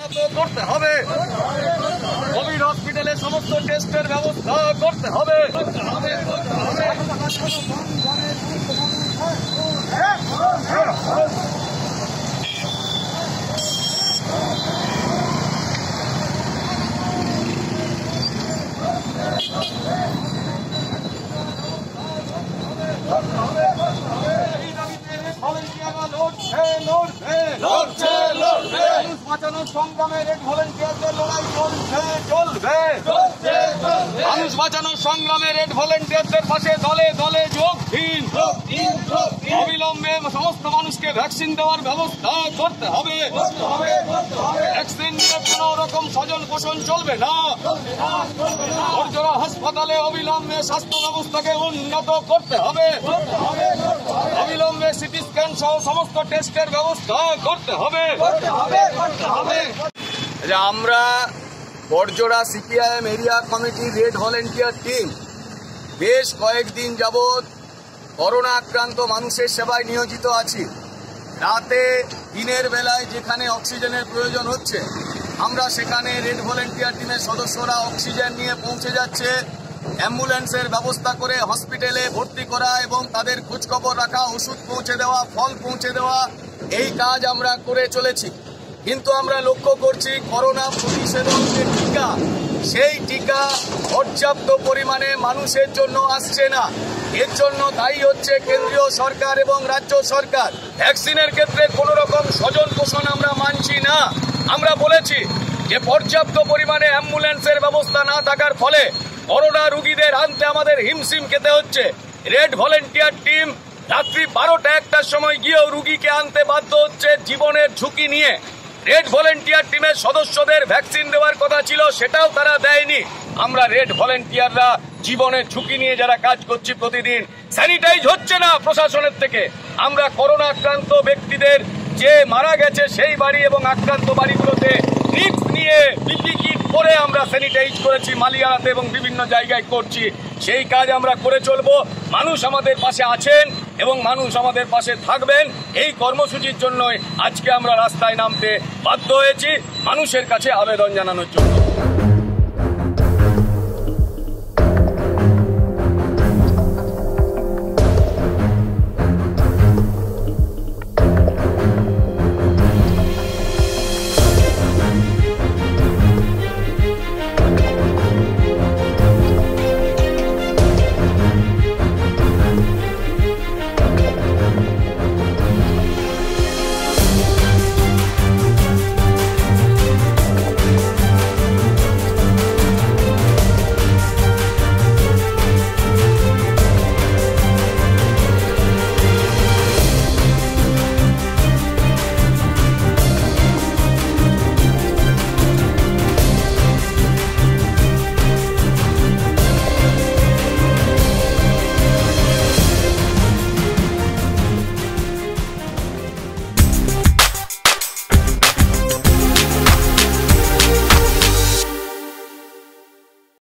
করতে হবে। কোভিড হসপিটালে সমস্ত টেস্টের ব্যবস্থা করতে হবে। সংগ্রামে রেড ভলেন্টিয়ারদের লড়াই চলবে। মানুষ বাঁচানোর সংগ্রামে রেড ভলেন্টিয়ারদের পাশে দলে দলে যোগ দিন। অবিলম্বে সমস্ত মানুষকে ভ্যাকসিন দেওয়ার ব্যবস্থা করতে হবে। ভ্যাকসিন নিয়ে কোন রকম স্বজন পোষণ চলবে না। বড়জোড়া হাসপাতালে অবিলম্বে স্বাস্থ্য ব্যবস্থাকে উন্নত করতে হবে। অবিলম্বে সিটি স্ক্যান সহ সমস্ত টেস্টের ব্যবস্থা করতে হবে। আমরা বড়জোড়া সিপিআইএম এরিয়া কমিটির রেড ভলেন্টিয়ার টিম বেশ কয়েকদিন যাবৎ করোনা আক্রান্ত মানুষের সেবায় নিয়োজিত আছি। রাতে দিনের বেলায় যেখানে অক্সিজেনের প্রয়োজন হচ্ছে আমরা সেখানে রেড ভলেন্টিয়ার টিমের সদস্যরা অক্সিজেন নিয়ে পৌঁছে যাচ্ছে। অ্যাম্বুলেন্সের ব্যবস্থা করে হসপিটালে ভর্তি করা এবং তাদের খোঁজখবর রাখা, ওষুধ পৌঁছে দেওয়া, ফল পৌঁছে দেওয়া, এই কাজ আমরা করে চলেছি। কিন্তু আমরা লক্ষ্য করছি করোনা প্রতিষেধক যে টিকা, সেই টিকা পর্যাপ্ত পরিমাণে মানুষের জন্য আসছে না। এর জন্য দায়ী হচ্ছে কেন্দ্রীয় সরকার এবং রাজ্য সরকার। ভ্যাকসিনের ক্ষেত্রে কোন রকম স্বজন পোষণ আমরা মানছি না। আমরা বলেছি যে পর্যাপ্ত পরিমাণে অ্যাম্বুলেন্সের ব্যবস্থা না থাকার ফলে করোনা রোগীদের আনতে আমাদের হিমশিম খেতে হচ্ছে। রেড ভলেন্টিয়ার টিম রাত্রি 12টা-1টার সময় গিয়েও রুগীকে আনতে বাধ্য হচ্ছে জীবনের ঝুঁকি নিয়ে। রেড ভলেন্টিয়ার টিমের সদস্যদের ভ্যাকসিন দেওয়ার কথা ছিল, সেটাও তারা দেয়নি। আমরা রেড ভলেন্টিয়াররা জীবনের ঝুঁকি নিয়ে যারা কাজ করছি প্রতিদিন, স্যানিটাইজ হচ্ছে না প্রশাসনের থেকে। আমরা করোনা আক্রান্ত ব্যক্তিদের যে মারা গেছে সেই বাড়ি এবং আক্রান্ত বাড়িগুলোতে রিস্ক নিয়ে পিপি কিট পরে আমরা স্যানিটাইজ করেছি, মালিয়ারাতে এবং বিভিন্ন জায়গায় করছি। সেই কাজ আমরা করে চলবো। মানুষ আমাদের পাশে আছেন এবং মানুষ আমাদের পাশে থাকবেন। এই কর্মসূচির জন্যই আজকে আমরা রাস্তায় নামতে বাধ্য হয়েছি, মানুষের কাছে আবেদন জানানোর জন্য।